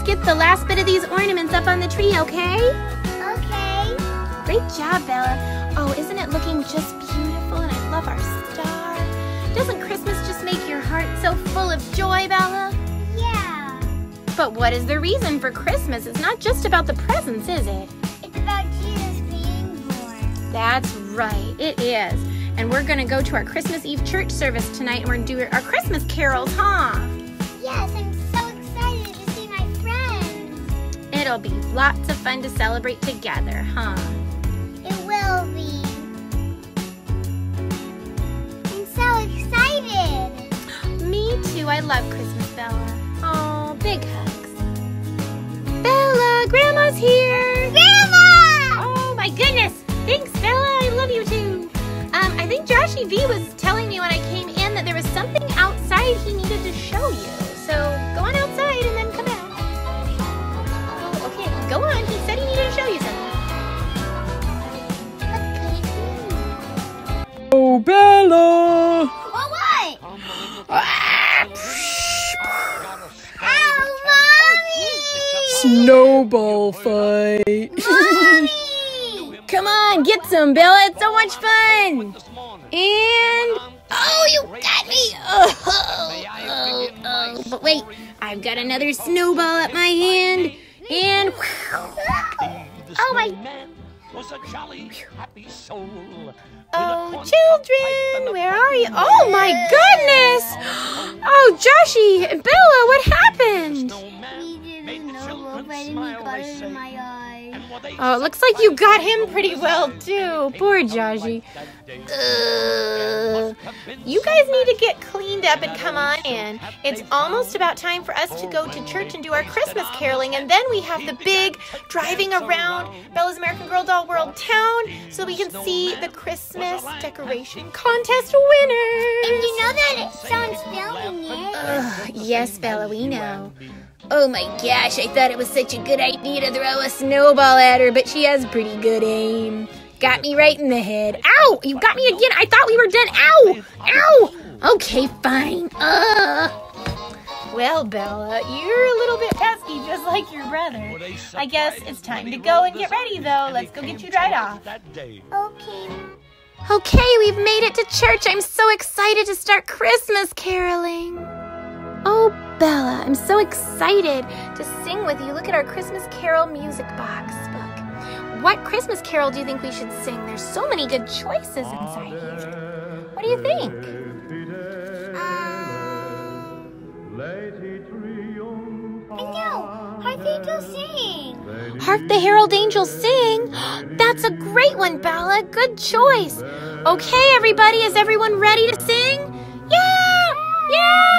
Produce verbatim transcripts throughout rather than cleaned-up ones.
get the last bit of these ornaments up on the tree, okay? Okay. Great job, Bella. Oh, isn't it looking just beautiful? And I love our star. Doesn't Christmas just make your heart so full of joy, Bella? Yeah. But what is the reason for Christmas? It's not just about the presents, is it? It's about Jesus being born. That's right, it is. And we're gonna go to our Christmas Eve church service tonight, and we're gonna do our Christmas carols, huh? Yes, I'm so excited to see my friends. It'll be lots of fun to celebrate together, huh? It will be. I'm so excited. Me too, I love Christmas, Bella. Oh, big hugs. Bella, Grandma's here. Grandma! Oh my goodness. Thanks, Bella, I love you too. Um, I think Joshy V was telling me when I came in that there was something outside he needed to show you. So go on outside and then come back. Oh, okay, go on. He said he needed to show you something. Oh, Bella! Oh, what? Ah, Ow, Mommy! Snowball fight. Mommy! Come on, get some, Bella. It's so much fun. And oh, you got me. Oh, oh, oh. But wait, I've got another snowball at my hand. And oh my. Oh, children, where are you? Oh my goodness. Oh, Joshy and Bella, what happened? We did a snowball fight and he got it in my eye. Oh, it looks like you got him pretty well, too. Poor Joshy. Uh, you guys need to get cleaned up and come on in. It's almost about time for us to go to church and do our Christmas caroling, and then we have the big driving around Bella's American Girl Doll World town so we can see the Christmas decoration contest winners. And you know that someone's filming it. Ugh, yes, Bella, we know. Oh my gosh, I thought it was such a good idea to throw a snowball at her, but she has pretty good aim. Got me right in the head. Ow! You got me again. I thought we were done. Ow! Ow! Okay, fine. Ugh. Well, Bella, you're a little bit pesky, just like your brother. I guess it's time to go and get ready, though. Let's go get you dried off. Okay. Okay, we've made it to church. I'm so excited to start Christmas caroling. Oh, Bella, I'm so excited to sing with you. Look at our Christmas carol music box book. What Christmas carol do you think we should sing? There's so many good choices inside here. What do you think? Um, I know. Hark the Angels Sing. Hark the Herald Angels Sing? That's a great one, Bella. Good choice. Okay, everybody, is everyone ready to sing? Yeah! Yeah!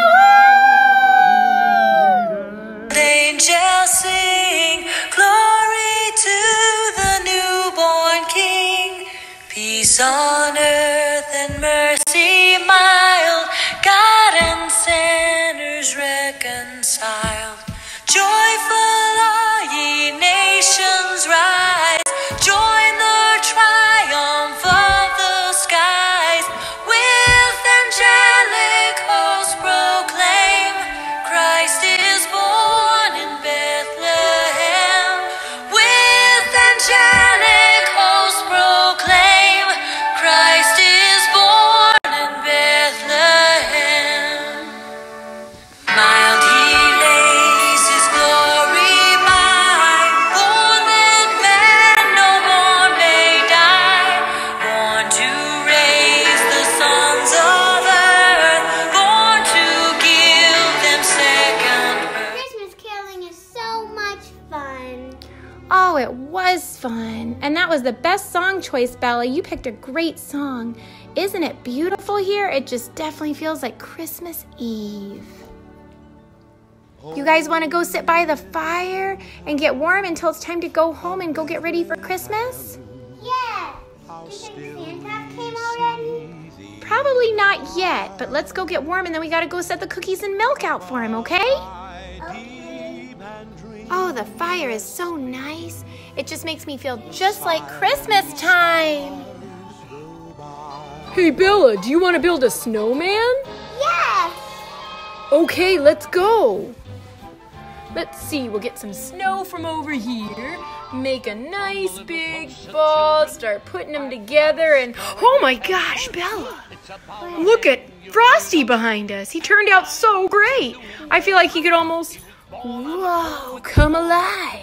Angels sing, glory to the newborn King. Peace on earth and mercy mild, God and sinners reconciled. Joyful all ye nations rise, join the triumph of the skies. With angelic hosts proclaim, Christ is born in Bethlehem. With angelic hosts proclaim, Christ is born in Bethlehem. Mild he lays his glory by, born that man no more may die, born to raise the sons of earth, born to give them second birth. Christmas caroling is so much fun. Oh, it was fun. And that was the best song choice, Bella. You picked a great song. Isn't it beautiful here? It just definitely feels like Christmas Eve. You guys want to go sit by the fire and get warm until it's time to go home and go get ready for Christmas? Yes. Do you think Santa came already? Probably not yet, but let's go get warm and then we got to go set the cookies and milk out for him, okay? Okay. Oh, the fire is so nice. It just makes me feel just like Christmas time. Hey, Bella, do you want to build a snowman? Yes. Okay, let's go. Let's see, we'll get some snow from over here, make a nice big ball, start putting them together, and oh my gosh, Bella! Look at Frosty behind us. He turned out so great. I feel like he could almost, whoa, come alive.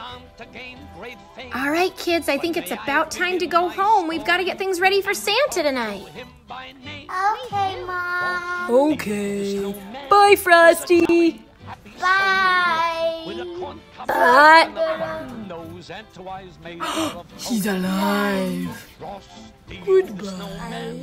All right, kids, I think it's about time to go home. We've got to get things ready for Santa tonight. Okay, Mom. Okay. Bye, Frosty. Bye. Bye. He's alive. Goodbye.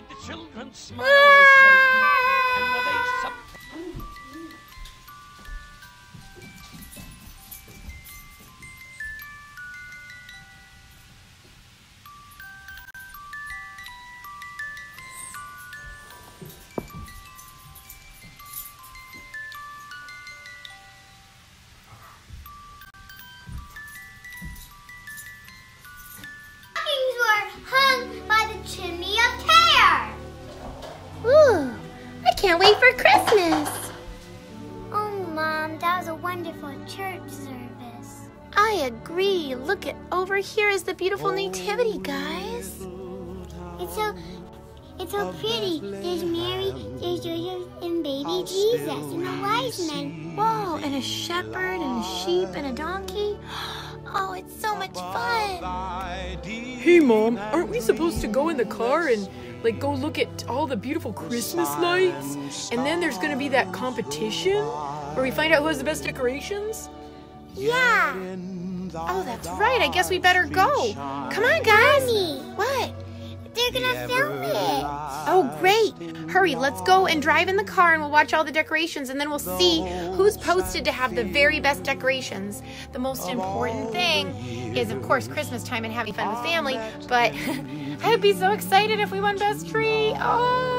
Hung by the chimney of care. Ooh, I can't wait for Christmas. Oh, Mom, that was a wonderful church service. I agree. Look at over here is the beautiful nativity, guys. It's so, it's so pretty. There's Mary, there's Joseph, and baby Jesus, and the wise men. Whoa, and a shepherd, and a sheep, and a donkey. Oh, it's so much fun. Hey, Mom, aren't we supposed to go in the car and, like, go look at all the beautiful Christmas lights? And then there's gonna be that competition where we find out who has the best decorations? Yeah. Oh, that's right. I guess we better go. Come on, guys. Mommy. What? They're gonna film it. Oh, great. Hurry, let's go and drive in the car and we'll watch all the decorations and then we'll see who's posted to have the very best decorations. The most important thing is, of course, Christmas time and having fun with family, but I'd be so excited if we won Best Tree. Oh!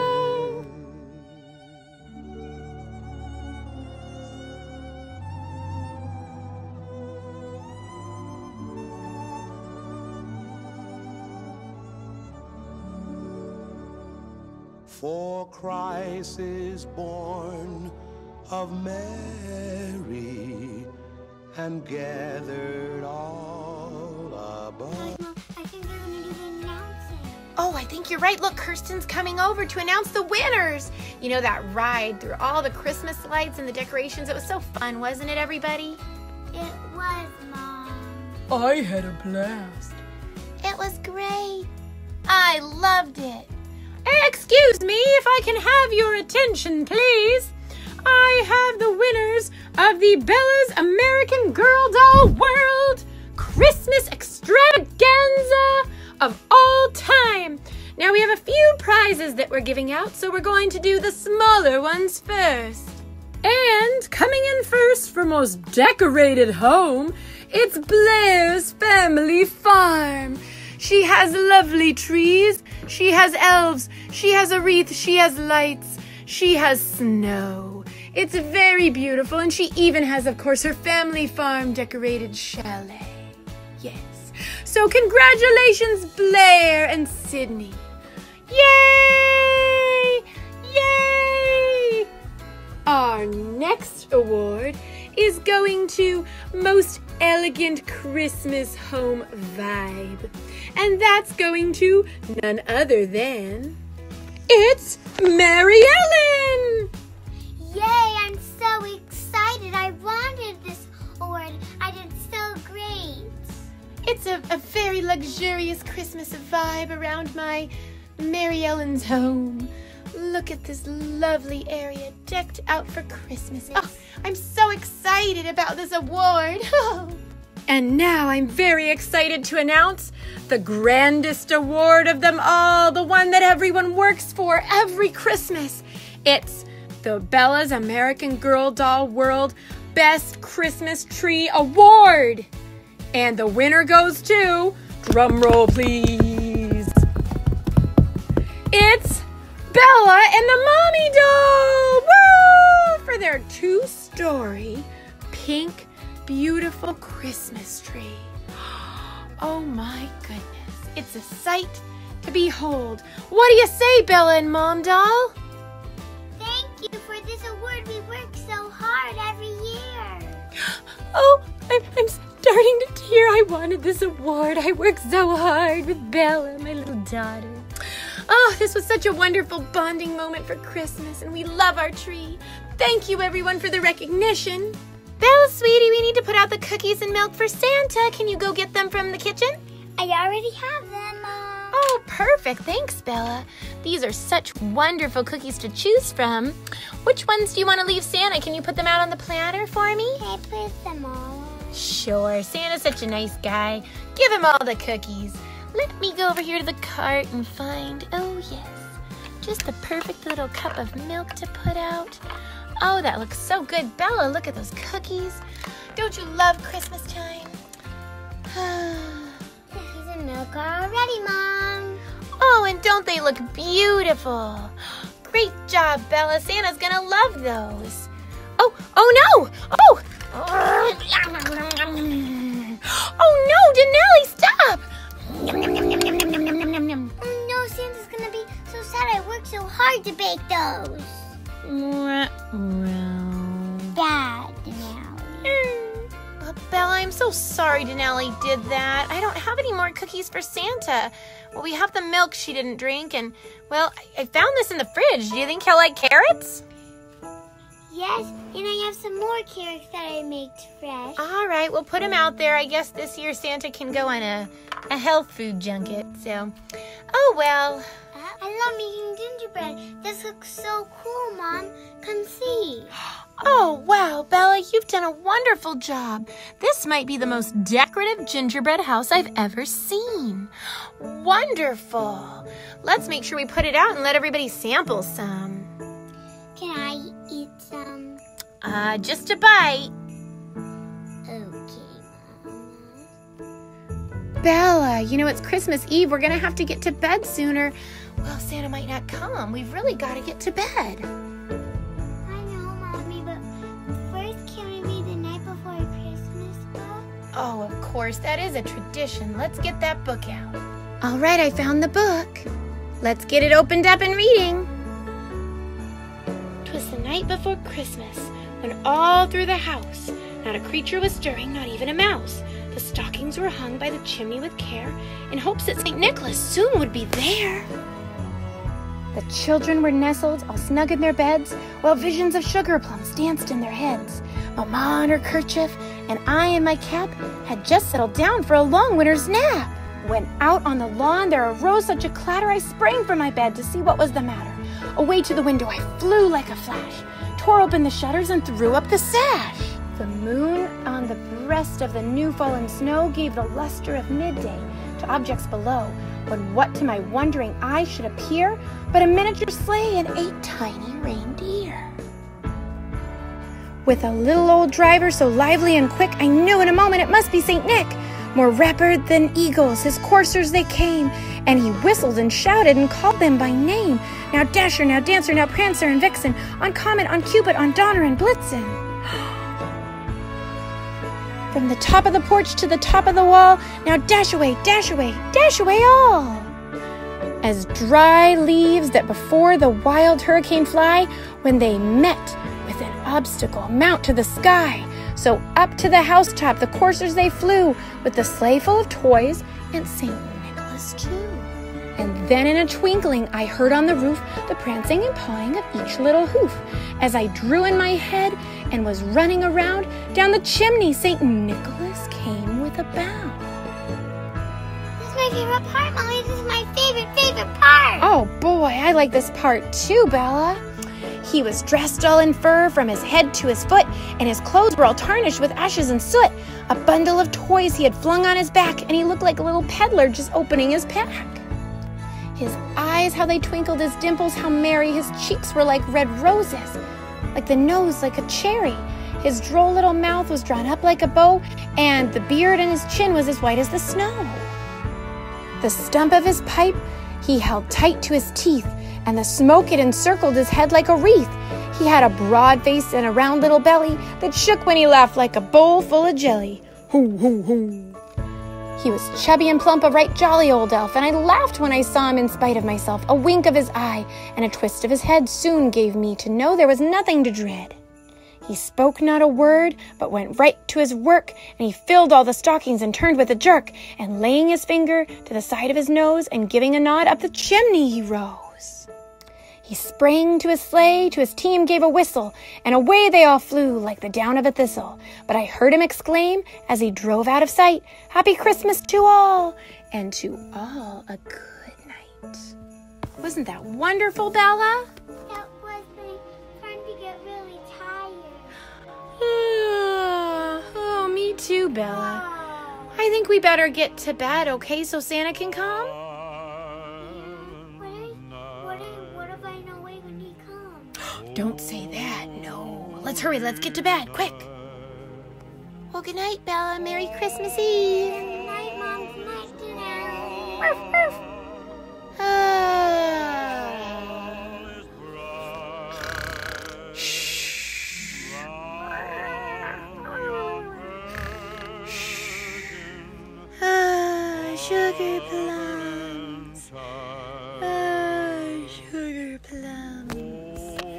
For Christ is born of Mary and gathered all above. Mom, I think they're gonna do the announcing. Oh, I think you're right. Look, Kirsten's coming over to announce the winners. You know, that ride through all the Christmas lights and the decorations. It was so fun, wasn't it, everybody? It was, Mom. I had a blast. It was great. I loved it. Excuse me, if I can have your attention, please. I have the winners of the Bella's American Girl Doll World Christmas Extravaganza of all time. Now we have a few prizes that we're giving out, so we're going to do the smaller ones first. And coming in first for most decorated home, it's Blair's Family Farm. She has lovely trees, she has elves, she has a wreath, she has lights, she has snow. It's very beautiful, and she even has, of course, her family farm decorated chalet. Yes. So congratulations, Blair and Sydney. Yay! Yay! Our next award is going to Most Elegant Christmas Home Vibe. And that's going to none other than... It's Mary Ellen! Yay, I'm so excited. I wanted this award. I did so great. It's a, a very luxurious Christmas vibe around my Mary Ellen's home. Look at this lovely area decked out for Christmas. Oh, I'm so excited about this award. And now I'm very excited to announce the grandest award of them all, the one that everyone works for every Christmas. It's the Bella's American Girl Doll World Best Christmas Tree Award. And the winner goes to, drum roll please, it's Bella and the Mommy Doll! Woo! For their two-story, pink, beautiful Christmas tree. Oh my goodness, it's a sight to behold. What do you say, Bella and Mom Doll? Thank you for this award. We work so hard every year. wanted this award. I worked so hard with Bella, my little daughter. Oh, this was such a wonderful bonding moment for Christmas, and we love our tree. Thank you, everyone, for the recognition. Bella, sweetie, we need to put out the cookies and milk for Santa. Can you go get them from the kitchen? I already have them, Mom. Oh, perfect. Thanks, Bella. These are such wonderful cookies to choose from. Which ones do you want to leave Santa? Can you put them out on the platter for me? Can I put them all on? Sure. Santa's such a nice guy. Give him all the cookies. Let me go over here to the cart and find, oh yes, just the perfect little cup of milk to put out. Oh, that looks so good. Bella, look at those cookies. Don't you love Christmas time? Cookies and milk are already, Mom. Oh, and don't they look beautiful? Great job, Bella. Santa's gonna love those. Oh, oh no! Oh! Oh no, Denali, stop! Oh no, Santa's gonna be so sad I worked so hard to bake those. Bad, Denali. Oh, Bella, I'm so sorry Denali did that. I don't have any more cookies for Santa. Well, we have the milk she didn't drink, and, well, I, I found this in the fridge. Do you think he'll like carrots? Yes, and I have some more carrots that I made fresh. All right, we'll put them out there. I guess this year Santa can go on a, a health food junket, so. Oh, well. I love making gingerbread. This looks so cool, Mom. Come see. Oh, wow, Bella, you've done a wonderful job. This might be the most decorative gingerbread house I've ever seen. Wonderful. Let's make sure we put it out and let everybody sample some. Can I eat some? Uh, just a bite. Okay, Mom. Bella, you know, it's Christmas Eve. We're going to have to get to bed sooner. Well, Santa might not come. We've really got to get to bed. I know, Mommy, but first can we read the Night Before Christmas book? Oh, of course. That is a tradition. Let's get that book out. All right, I found the book. Let's get it opened up and reading. 'Twas the night before Christmas, when all through the house not a creature was stirring, not even a mouse. The stockings were hung by the chimney with care, in hopes that Saint Nicholas soon would be there. The children were nestled, all snug in their beds, while visions of sugar plums danced in their heads. Mamma in her kerchief, and I in my cap, had just settled down for a long winter's nap. When out on the lawn there arose such a clatter, I sprang from my bed to see what was the matter. Away to the window I flew like a flash, tore open the shutters and threw up the sash. The moon on the breast of the new-fallen snow gave the luster of midday to objects below, when what to my wondering eye should appear but a miniature sleigh and eight tiny reindeer. With a little old driver so lively and quick, I knew in a moment it must be Saint Nick. More rapid than eagles, his coursers they came, and he whistled and shouted and called them by name. Now Dasher, now Dancer, now Prancer and Vixen, on Comet, on Cupid, on Donner and Blitzen. From the top of the porch to the top of the wall, now dash away, dash away, dash away all. As dry leaves that before the wild hurricane fly, when they met with an obstacle mount to the sky. So up to the housetop the coursers they flew, with the sleigh full of toys and Saint Nicholas too. And then in a twinkling I heard on the roof the prancing and pawing of each little hoof. As I drew in my head and was running around, down the chimney Saint Nicholas came with a bound. This is my favorite part, Mommy. This is my favorite, favorite part. Oh boy, I like this part too, Bella. He was dressed all in fur from his head to his foot, and his clothes were all tarnished with ashes and soot. A bundle of toys he had flung on his back, and he looked like a little peddler just opening his pack. His eyes, how they twinkled, his dimples, how merry. His cheeks were like red roses, like the nose like a cherry. His droll little mouth was drawn up like a bow, and the beard and his chin was as white as the snow. The stump of his pipe he held tight to his teeth, and the smoke it encircled his head like a wreath. He had a broad face and a round little belly that shook when he laughed like a bowl full of jelly. Hoo, hoo, hoo. He was chubby and plump, a right jolly old elf, and I laughed when I saw him in spite of myself. A wink of his eye and a twist of his head soon gave me to know there was nothing to dread. He spoke not a word, but went right to his work, and he filled all the stockings and turned with a jerk, and laying his finger to the side of his nose and giving a nod up the chimney he rose. He sprang to his sleigh, to his team gave a whistle, and away they all flew like the down of a thistle. But I heard him exclaim, as he drove out of sight, "Happy Christmas to all, and to all a good night." Wasn't that wonderful, Bella? That was my time to get really tired. Oh, me too, Bella. I think we better get to bed, okay, so Santa can come? What if, what if, what if I know wait when he comes? Don't say that, no. Let's hurry, let's get to bed, quick. Well, good night, Bella. Merry Christmas Eve. Good night, Mom. Good night, Dad. Ruff, ruff. Ah. Ah, sugar plums. Ah, sugar plums.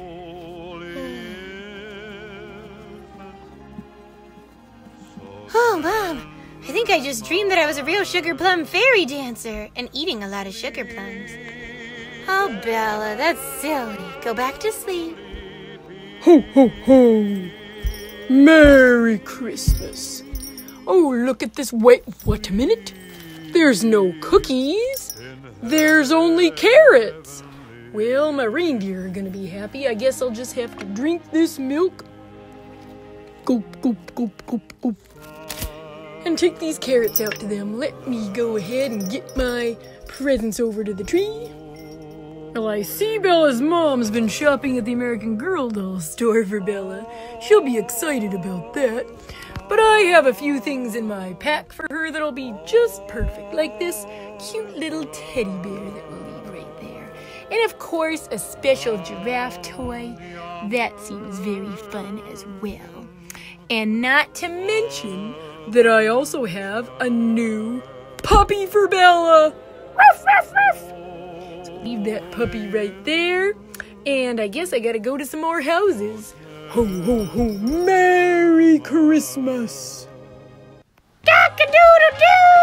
Oh, Mom, I think I just dreamed that I was a real sugar plum fairy dancer and eating a lot of sugar plums. Oh, Bella, that's silly. Go back to sleep. Ho, ho, ho. Merry Christmas. Oh, look at this. Wait, what a minute. There's no cookies. There's only carrots. Well, my reindeer are gonna be happy. I guess I'll just have to drink this milk. Gulp, gulp, gulp, gulp, gulp. And take these carrots out to them. Let me go ahead and get my presents over to the tree. Well, I see Bella's mom's been shopping at the American Girl doll store for Bella. She'll be excited about that. But I have a few things in my pack for her that'll be just perfect, like this cute little teddy bear that we'll leave right there. And of course, a special giraffe toy. That seems very fun as well. And not to mention that I also have a new puppy for Bella. Ruff, ruff, ruff. So leave that puppy right there. And I guess I gotta go to some more houses. Ho, ho, ho, Merry Christmas! Cock-a-doodle-doo!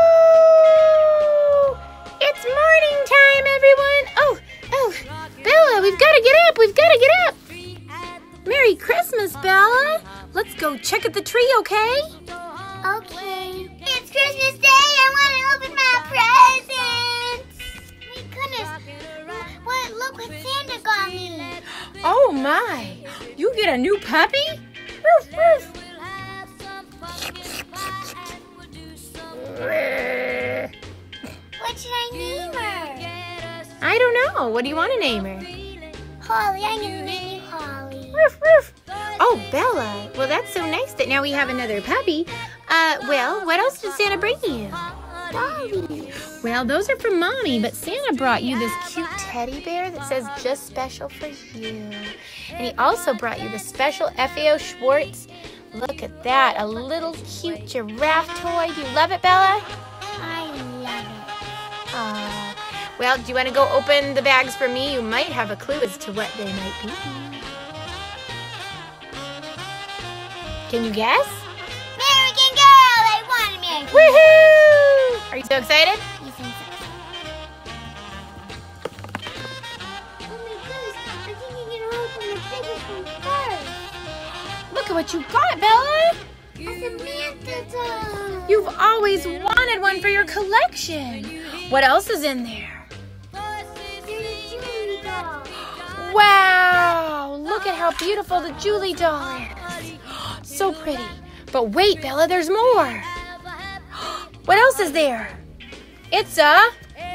It's morning time, everyone! Oh, oh, Bella, we've got to get up! We've got to get up! Merry Christmas, Bella! Let's go check at the tree, okay? Okay. It's Christmas Day. I want to open my presents. My goodness. What? Look what Santa got me. Oh, my! You get a new puppy? Roof, roof. What should I name her? I don't know. What do you want to name her? Holly. I'm going to name you Holly. Roof, roof. Oh, Bella. Well, that's so nice that now we have another puppy. Uh, well, what else did Santa bring you? Dolly. Well, those are from Mommy, but Santa brought you this cute teddy bear that says just special for you. And he also brought you the special F A O Schwartz. Look at that, a little cute giraffe toy. Do you love it, Bella? I love it. Aw. Well, do you want to go open the bags for me? You might have a clue as to what they might be. Can you guess? American Girl. I want American Girl. Woohoo! Are you so excited? You think so? Oh my goodness. I think you're going to open the biggest one first. Look at what you got, Bella. It's a Manta doll. You've always wanted one for your collection. What else is in there? There's a Julie doll. Wow! Look at how beautiful the Julie doll is. So pretty. But wait, Bella, there's more. What else is there? It's a...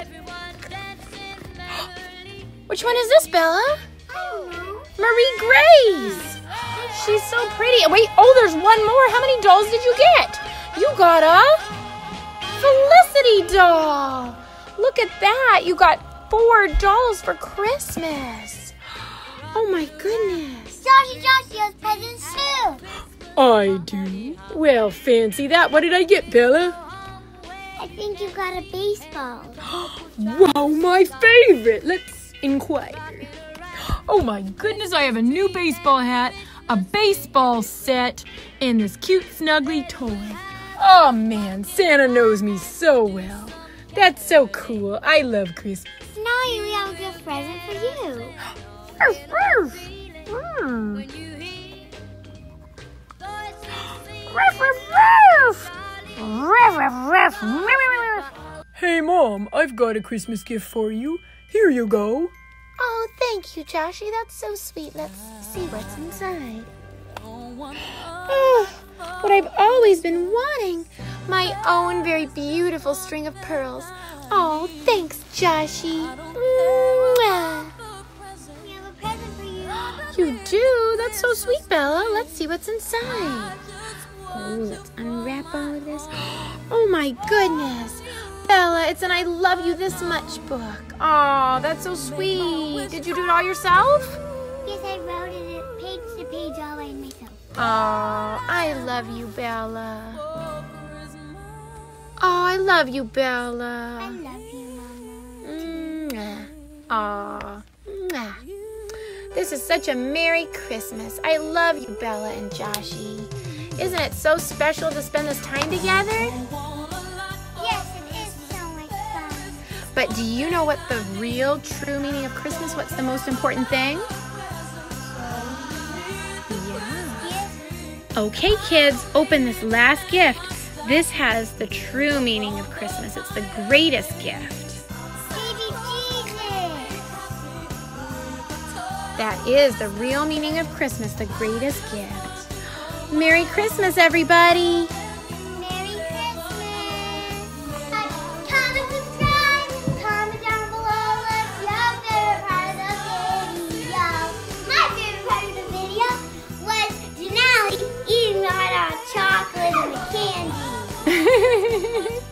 Which one is this, Bella? I don't know. Marie Grace. She's so pretty. Wait, oh, there's one more. How many dolls did you get? You got a Felicity doll. Look at that. You got four dolls for Christmas. Oh, my goodness. Joshy Joshy has presents too. I do. Well, fancy that. What did I get, Bella? I think you got a baseball. Wow, my favorite. Let's inquire. Oh my goodness, I have a new baseball hat, a baseball set, and this cute snuggly toy. Oh man, Santa knows me so well. That's so cool. I love Christmas. Snowy, we have a gift present for you. Mm. Hey Mom, I've got a Christmas gift for you. Here you go. Oh, thank you, Joshy. That's so sweet. Let's see what's inside. Oh, what I've always been wanting. My own very beautiful string of pearls. Oh, thanks, Joshy. Mwah. We have a present for you. You do? That's so sweet, Bella. Let's see what's inside. Oh, let's unwrap all of this. Oh, my goodness. Bella, it's an I love you this much book. Oh, that's so sweet. Did you do it all yourself? Yes, I wrote it page to page all by myself. Oh, I love you, Bella. Oh, I love you, I Bella. love you, Mama. Mwah. Aw. This is such a Merry Christmas. I love you, Bella and Joshy. Isn't it so special to spend this time together? Yes, it is so much fun. But do you know what the real, true meaning of Christmas? What's the most important thing? Yes. Okay, kids, open this last gift. This has the true meaning of Christmas. It's the greatest gift. Baby Jesus. That is the real meaning of Christmas, the greatest gift. Merry Christmas, everybody. Merry Christmas. Uh, comment, subscribe, comment down below. Let's your favorite part of the video. My favorite part of the video was Denali eating all our chocolate and the candy.